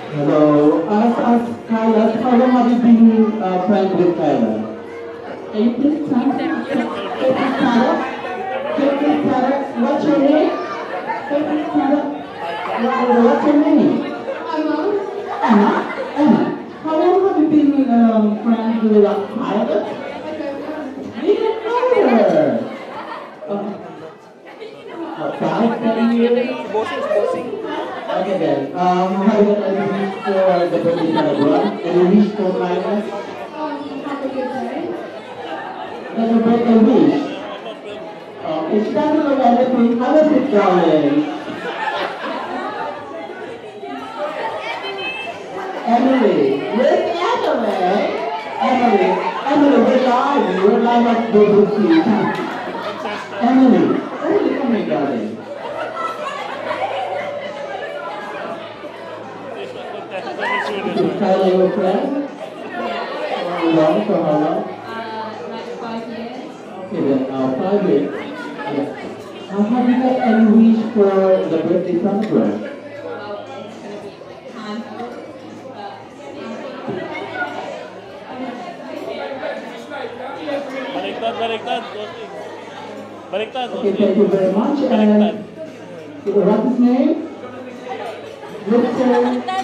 Hello. Ask Kyla, how long have you been friends with Kyla? Can you please stand? Can you please stand up? Can you please stand up? What's your name? Can you please stand up? What's your name? Anna. Anna. How long have you been friends with Kyla? We don't know her. Five, 10 years? Okay then. Have you got any wish for the birthday celebrant? Any wish for Kyla? That's a birthday wish. It's time to look at it. How is it going? Emily. Where's Emily? Emily, where are you? We're live at BBC. Emily. Emily, come here, darling. Kyla, your friend? How long? For how long? Like 5 years. Okay then, 5 years. Yeah. Have you got any wish for the birthday celebrant? Well, it's gonna be like handful, but Baliktad, baliktad. Baliktad. Okay, thank you very much. And what's his name? Mr.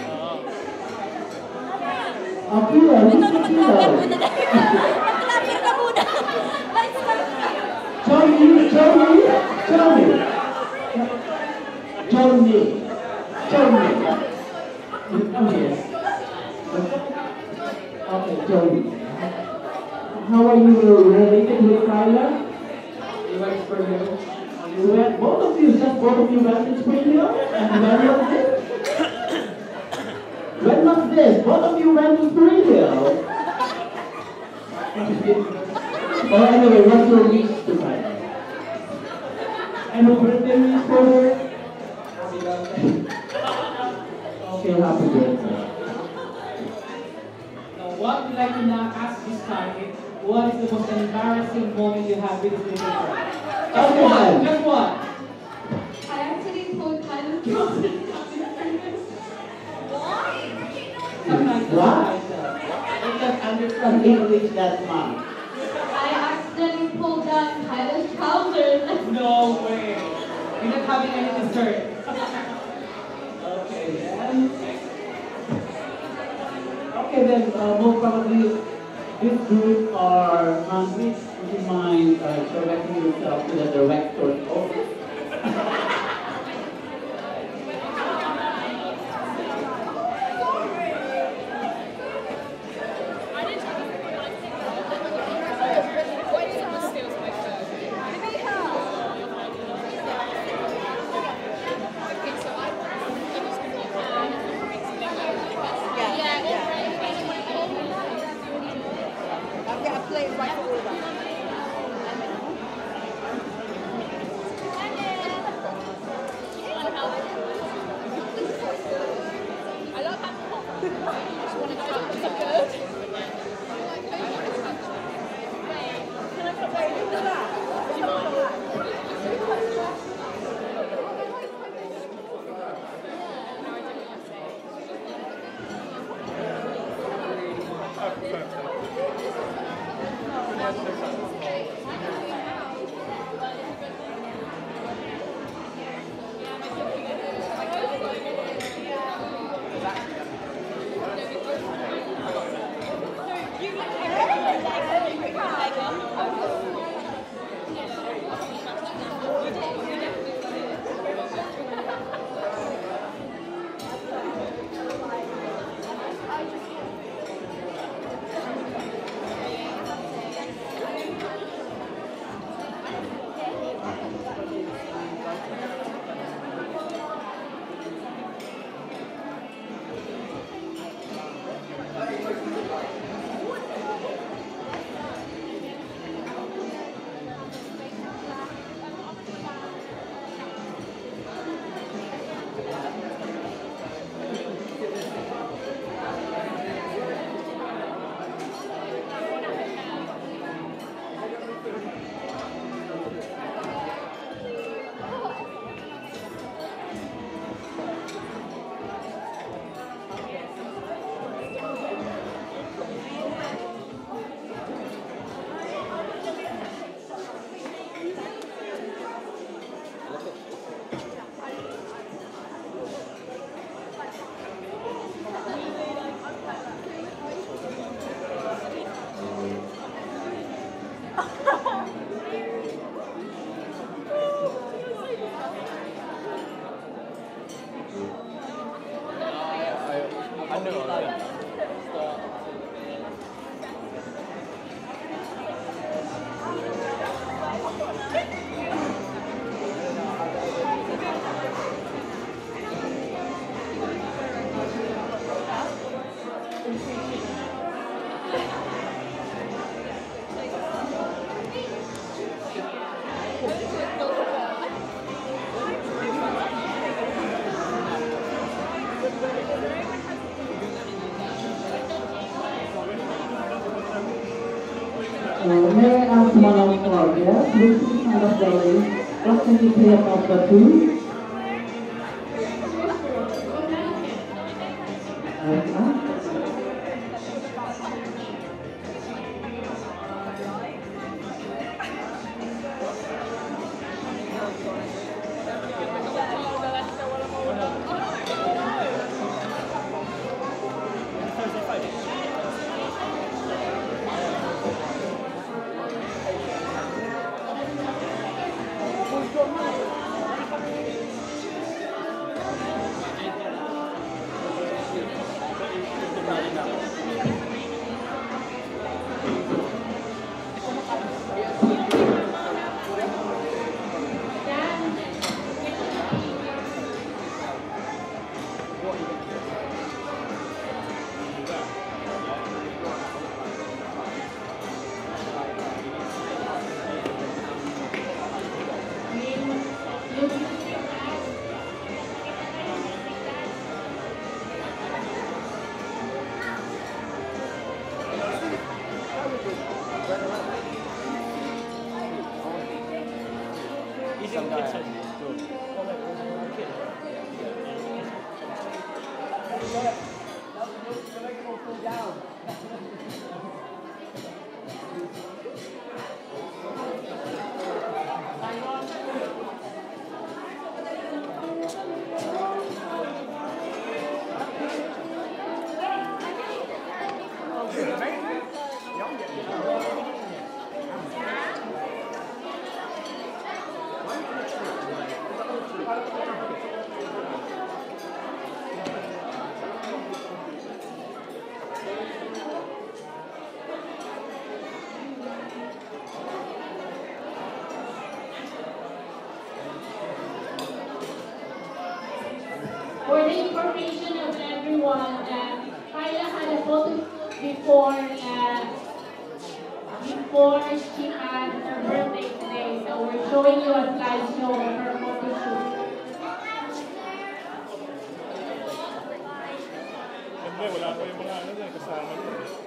Akira, Mr. Akira. Mag-clapper ka muna. Johnny. Yes. Okay, Johnny. How are you related with Kyla? He works for you. You went, both of you went to Springfield? And when was this? When was this? Both of you went to Springfield? Oh, anyway, what's your wish to Kyla? Any birthday wish for her? Happy birthday. Okay, happy birthday. Now, what we'd like to now ask this time is, what is the most embarrassing moment you have with this little girl? Okay, then. Just one. I actually told Kyla to What? I can't understand English that much. I accidentally pulled down Kyla's trousers. No way. You're not having any dessert. Okay, then. Okay, then, most probably this group are hungry. Would you mind directing yourself to the director's office? Whereas Manong Claudia looks kind of darling, what can you say about the two? For the information of everyone, Kyla had a photo before she had her birthday today. So we're showing you a slideshow of her photo shoot. Siyempre, wala pa yung mga ano dyan, kasama nyo.